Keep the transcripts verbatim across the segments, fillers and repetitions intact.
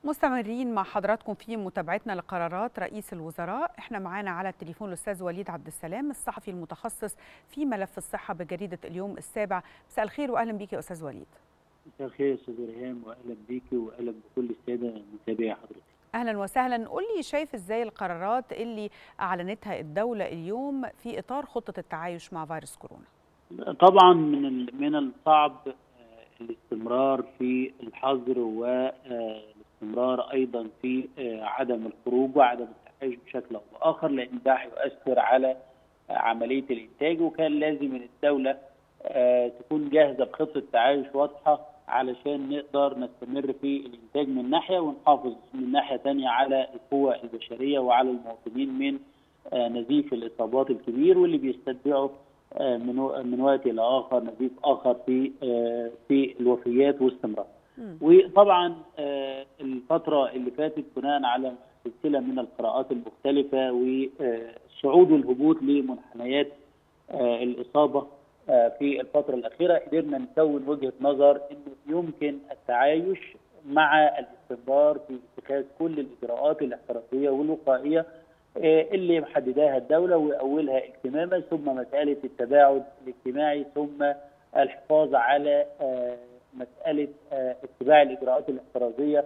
مستمرين مع حضراتكم في متابعتنا لقرارات رئيس الوزراء. احنا معانا على التليفون الاستاذ وليد عبد السلام، الصحفي المتخصص في ملف الصحه بجريده اليوم السابع. مساء الخير واهلا بيك يا استاذ وليد. مساء الخير يا استاذ ريهام، واهلا بيكي واهلا بكل الساده متابعي حضرتك. اهلا وسهلا. قول لي شايف ازاي القرارات اللي اعلنتها الدوله اليوم في اطار خطه التعايش مع فيروس كورونا؟ طبعا من من الصعب الاستمرار في الحظر والاستمرار ايضا في عدم الخروج وعدم التعايش بشكل او باخر، لان ده هيؤثر على عمليه الانتاج، وكان لازم من الدوله تكون جاهزه بخطه تعايش واضحه علشان نقدر نستمر في الانتاج من ناحيه، ونحافظ من ناحيه ثانيه على القوى البشريه وعلى المواطنين من نزيف الاصابات الكبير واللي بيستتبعوا من من وقت الى اخر نزيف اخر في في الوفيات واستمرار. وطبعا الفتره اللي فاتت بناء على سلسله من القراءات المختلفه والصعود والهبوط لمنحنيات الاصابه في الفتره الاخيره، قدرنا نكون وجهه نظر انه يمكن التعايش مع الاستمرار في اتخاذ كل الاجراءات الاحترازيه والوقائيه اللي محدداها الدوله، واولها اهتماما ثم مساله التباعد الاجتماعي ثم الحفاظ على مساله اتباع الاجراءات الاحترازيه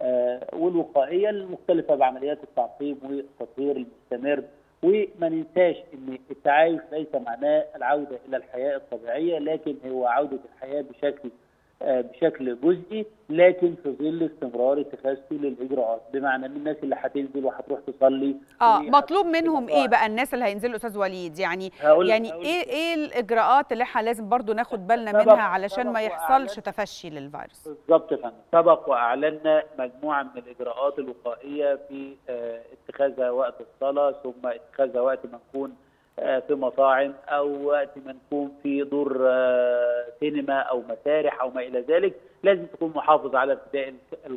والوقائيه المختلفه بعمليات التعقيم والتطهير المستمر. وما ننساش ان التعايش ليس معناه العوده الى الحياه الطبيعيه، لكن هو عوده الحياه بشكل بشكل جزئي، لكن في ظل استمرار اتخاذ كل الاجراءات، بمعنى ان الناس اللي هتنزل وهتروح تصلي اه مطلوب منهم ايه بقى الناس اللي هينزلوا استاذ وليد؟ يعني هقول يعني هقول ايه ايه الاجراءات اللي احنا لازم برضو ناخد بالنا منها علشان ما يحصلش تفشي للفيروس؟ بالظبط يا فندم. سبق واعلنا مجموعه من الاجراءات الوقائيه في اتخاذها وقت الصلاه، ثم اتخاذها وقت ما نكون في مطاعم او وقت ما نكون في دور سينما او مسارح او ما الى ذلك. لازم تكون محافظ على ارتداء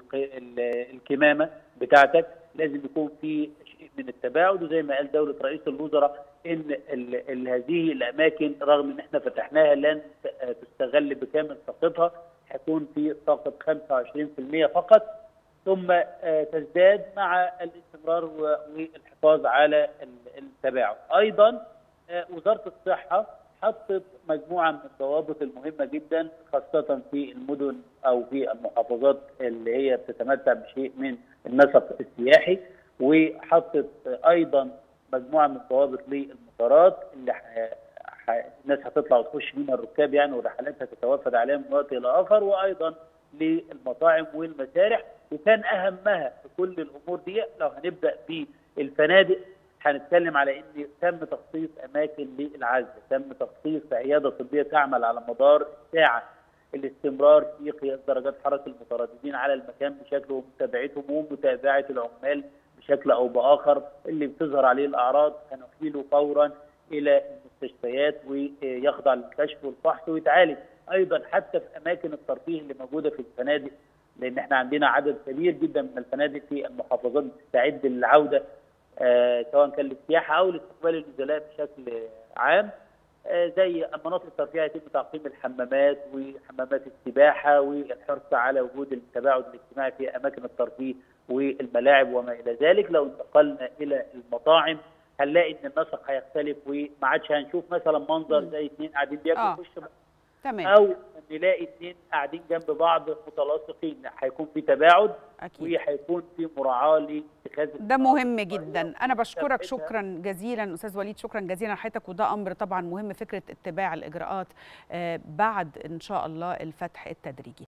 الكمامه بتاعتك، لازم يكون في شيء من التباعد، وزي ما قال دوله رئيس الوزراء ان ال ال هذه الاماكن رغم ان احنا فتحناها لن تستغل بكامل طاقتها، هيكون في طاقه خمسة وعشرين بالمئة فقط، ثم تزداد مع الاستمرار والحفاظ على التباعد. ايضا وزاره الصحه حطت مجموعه من الضوابط المهمه جدا، خاصه في المدن او في المحافظات اللي هي بتتمتع بشيء من النسق السياحي، وحطت ايضا مجموعه من الضوابط للمطارات اللي ح... الناس هتطلع وتخش منها الركاب يعني، والرحلات هتتوافد عليها من وقت الى اخر، وايضا للمطاعم والمسارح. وكان اهمها في كل الامور دي لو هنبدا بالفنادق، هنتكلم على ان تم تخصيص اماكن للعزل، تم تخصيص عياده طبيه تعمل على مدار ساعه، الاستمرار في قياس درجات حراره المترددين على المكان بشكل ومتابعتهم ومتابعه العمال بشكل او باخر اللي بتظهر عليه الاعراض هنحيله فورا الى المستشفيات ويخضع للكشف والفحص ويتعالج. ايضا حتى في اماكن الترفيه اللي موجوده في الفنادق، لان احنا عندنا عدد كبير جدا من الفنادق في المحافظات بتستعد للعوده آه سواء كان للسياحه او لاستقبال النزلاء بشكل عام. آه زي المناطق الترفيهيه يتم تعقيم الحمامات وحمامات السباحه والحرص على وجود التباعد الاجتماعي في اماكن الترفيه والملاعب وما الى ذلك. لو انتقلنا الى المطاعم هنلاقي ان النسق هيختلف، وما عادش هنشوف مثلا منظر زي اثنين قاعدين بياكلوا في وش تمام، او نلاقي اثنين قاعدين جنب بعض متلاصقين، هيكون في تباعد اكيد، وهيكون في مراعاه لاتخاذ ده مهم جدا. انا بشكرك شكرا جزيلا استاذ وليد، شكرا جزيلا لحضرتك. وده امر طبعا مهم، فكره اتباع الاجراءات بعد ان شاء الله الفتح التدريجي.